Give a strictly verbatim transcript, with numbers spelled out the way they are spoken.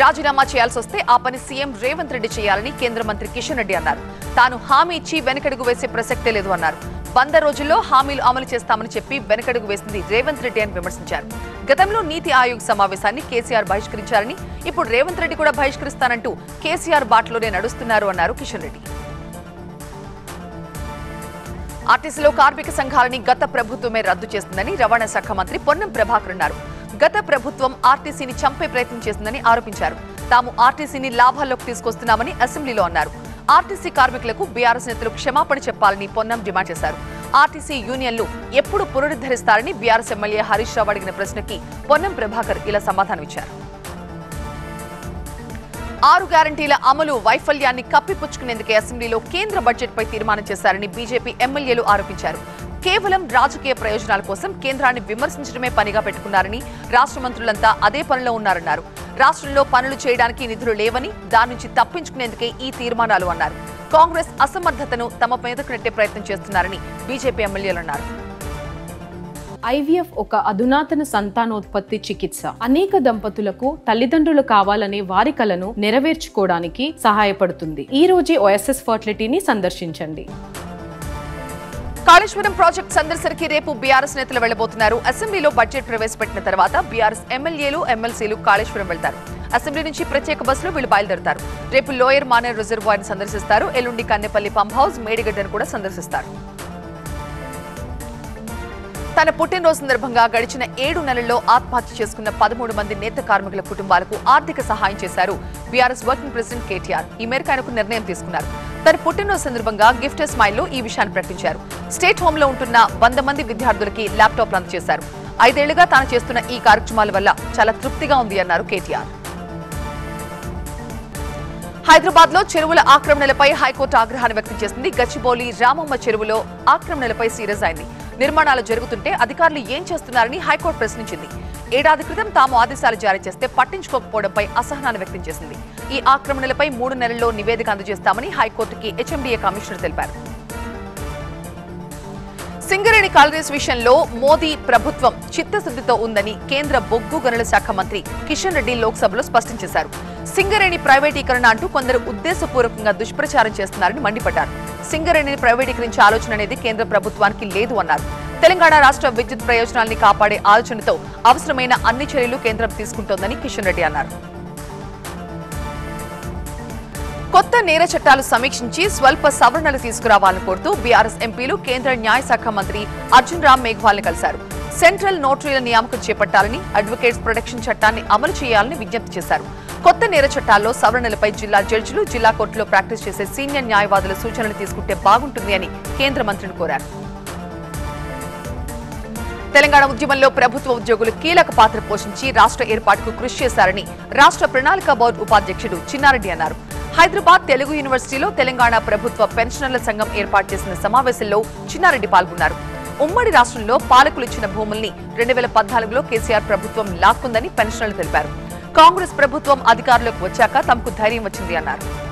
రాజీనామా చేయాల్సి వస్తే ఆ పని సీఎం రేవంత్ రెడ్డి చేయాలని కేంద్ర మంత్రి కిషన్ రెడ్డి అన్నారు. తాను హామీ ఇచ్చి వెనకడుగు వేసే ప్రసక్తే లేదు అన్నారు. వంద రోజుల్లో హామీలు అమలు చేస్తామని చెప్పి వెనకడుగు వేసింది రేవంత్ రెడ్డి అని విమర్శించారు. గతంలో నీతి ఆయోగ్ సమావేశాన్ని కేసీఆర్ బహిష్కరించారని ఇప్పుడు రేవంత్ రెడ్డి కూడా బహిష్కరిస్తానంటూ కేసీఆర్ బాటలోనే నడుస్తున్నారు అన్నారు కిషన్ రెడ్డి. ఆర్టీసీలో కార్మిక సంఘాలని గత ప్రభుత్వమే రద్దు చేస్తుందని రవాణా శాఖ మంత్రి పొన్నం ప్రభాకర్ అన్నారు. గత ప్రభుత్వం ఆర్టీసీని చంపే ప్రయత్నం చేసిందని ఆరోపించారు. తాము ఆర్టీసీని లాభాల్లోకి తీసుకొస్తున్నామని అసెంబ్లీలో అన్నారు. ఆర్టీసీ కార్మికులకు బీఆర్ఎస్ నేతలు క్షమాపణ చెప్పాలని పొన్నం డిమాండ్ చేశారు. ఆర్టీసీ యూనియన్లు ఎప్పుడు పునరుద్ధరిస్తారని బీఆర్ఎస్ ఎమ్మెల్యే హరీష్ రావు అడిగిన ప్రశ్నకి పొన్నం ప్రభాకర్ ఇలా సమాధానం ఇచ్చారు. ఆరు గ్యారంటీల అమలు వైఫల్యాన్ని కప్పిపుచ్చుకునేందుకే అసెంబ్లీలో కేంద్ర బడ్జెట్ పై తీర్మానం చేశారని బీజేపీ ఎమ్మెల్యేలు ఆరోపించారు. కేవలం రాజకీయ ప్రయోజనాల కోసం కేంద్రాన్ని విమర్శించడమే పనిగా పెట్టుకున్నారని, రాష్ట్ర మంత్రులంతా అదే పనిలో ఉన్నారన్నారు. రాష్ట్రంలో పనులు చేయడానికి నిధులు లేవని, దాని నుంచి తప్పించుకునేందుకే ఈ తీర్మానాలు అన్నారు. కాంగ్రెస్ అసమర్థతను తమ మీదకు నెట్టే ప్రయత్నం చేస్తున్నారని బీజేపీ ఎమ్మెల్యేలు అన్నారు. ఐవీఎఫ్ ఒక అధునాతన సంతానోత్పత్తి చికిత్స. అనేక దంపతులకు తల్లిదండ్రులు కావాలనే వారి కలను నెరవేర్చుకోవడానికి సహాయపడుతుంది. ఈ రోజే ఓఎస్ఎస్ ఫర్టిలిటీని సందర్శించండి. కాళేశ్వరం ప్రాజెక్టు సందర్శనకి రేపు బీఆర్ఎస్ నేతలు వెళ్లబోతున్నారు. అసెంబ్లీలో బడ్జెట్ ప్రవేశపెట్టిన తర్వాత బీఆర్ఎస్ ఎమ్మెల్యేలు ఎమ్మెల్సీలు కాళేశ్వరం వెళ్తారు. అసెంబ్లీ నుంచి ప్రత్యేక బస్సులో వీళ్లు బయలుదేరుతారు. రేపు లోయర్ మానేర్ రిజర్వాయర్ సందర్శిస్తారు. ఎల్లుండి కన్నెపల్లి పంప్ హౌస్, మేడిగడ్డను కూడా సందర్శిస్తారు. తన పుట్టినరోజు సందర్భంగా గడిచిన ఏడు నెలల్లో ఆత్మహత్య చేసుకున్న పదమూడు మంది నేత కార్మికుల కుటుంబాలకు ఆర్థిక సహాయం చేశారు బీఆర్ఎస్ వర్కింగ్ ప్రెసిడెంట్ కేటీఆర్. ఈ మేరకు ఆయనకు నిర్ణయం తీసుకున్నారు. తన పుట్టినరోజు సందర్భంగా గిఫ్ట్ స్మైల్లో ఈ విషయాన్ని ప్రకటించారు. స్టేట్ హోమ్ లో ఉంటున్న వంద మంది విద్యార్థులకి ల్యాప్టాప్లు అందజేశారు. ఐదేళ్లుగా తాను చేస్తున్న ఈ కార్యక్రమాల వల్ల చాలా తృప్తిగా ఉంది అన్నారు కేటీఆర్. హైదరాబాద్ లో చెరువుల ఆక్రమణలపై హైకోర్టు ఆగ్రహాన్ని వ్యక్తం చేసింది. గచ్చిబౌలి రామమ్మ చెరువులో ఆక్రమణలపై సీరియస్ అయింది. నిర్మాణాలు జరుగుతుంటే అధికారులు ఏం చేస్తున్నారని హైకోర్టు ప్రశ్నించింది. ఏడాది క్రితం తాము ఆదేశాలు జారీ చేస్తే పట్టించుకోకపోవడంపై అసహనాన్ని వ్యక్తం చేసింది. ఈ ఆక్రమణలపై మూడు నెలల్లో నివేదిక అందజేస్తామని హైకోర్టుకి హెచ్ఎండీఏ కమిషనర్ తెలిపారు. సింగరేణి కాలనీస్ విషయంలో మోదీ ప్రభుత్వం చిత్తశుద్ధితో ఉందని కేంద్ర బొగ్గు గనుల శాఖ మంత్రి కిషన్ రెడ్డి లోక్సభలో స్పష్టం చేశారు. సింగరేణి ప్రైవేటీకరణ అంటూ కొందరు ఉద్దేశపూర్వకంగా దుష్ప్రచారం చేస్తున్నారని మండిపడ్డారు. సింగరేణిని ప్రైవేటీకరించే ఆలోచన అనేది కేంద్ర ప్రభుత్వానికి లేదు అన్నారు. తెలంగాణ రాష్ట్ర విద్యుత్ ప్రయోజనాల్ని కాపాడే ఆలోచనతో అవసరమైన అన్ని చర్యలు కేంద్రం తీసుకుంటోందని కిషన్ రెడ్డి అన్నారు. కొత్త నేర చట్టాలు సమీక్షించి స్వల్ప సవరణలు తీసుకురావాలని కోరుతూ బీఆర్ఎస్ ఎంపీలు కేంద్ర న్యాయశాఖ మంత్రి అర్జున్ రామ్ మేఘ్వాల్ని కలిశారు. సెంట్రల్ నోటరీల నియామకం చేపట్టాలని, అడ్వకేట్స్ ప్రొటెక్షన్ చట్టాన్ని అమలు చేయాలని విజ్ఞప్తి చేశారు. కొత్త నేర చట్టాల్లో సవరణలపై జిల్లా జడ్జిలు, జిల్లా కోర్టులో ప్రాక్టీస్ చేసే సీనియర్ న్యాయవాదుల సూచనలు తీసుకుంటే బాగుంటుంది అని కేంద్ర మంత్రిని కోరారు. తెలంగాణ ఉద్యమంలో ప్రభుత్వ ఉద్యోగులు కీలక పాత్ర పోషించి రాష్ట్ర ఏర్పాటుకు కృషి చేశారని రాష్ట్ర ప్రణాళిక బోర్డు ఉపాధ్యక్షుడు చిన్నారెడ్డి అన్నారు. హైదరాబాద్ తెలుగు యూనివర్సిటీలో తెలంగాణ ప్రభుత్వ పెన్షనర్ల సంఘం ఏర్పాటు చేసిన సమావేశంలో చిన్నారెడ్డి పాల్గొన్నారు. ఉమ్మడి రాష్ట్రంలో పాలకులు ఇచ్చిన భూముల్ని రెండు వేల పద్నాలుగులో కేసీఆర్ ప్రభుత్వం లాక్కుందని పెన్షనర్లు తెలిపారు. కాంగ్రెస్ ప్రభుత్వం అధికారంలోకి వచ్చాక తమకు ధైర్యం వచ్చింది అన్నారు.